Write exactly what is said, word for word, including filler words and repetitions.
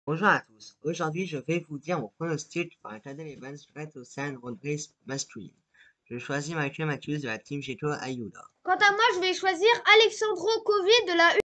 Bonjour à tous. Aujourd'hui, je vais vous dire mon pronostic pour un Cadel Evans Red Ocean Road Race masculine. Je choisis Mathieu Mathieu de la team Cheto Ayuda. Quant à moi, je vais choisir Alexandro Kovi de la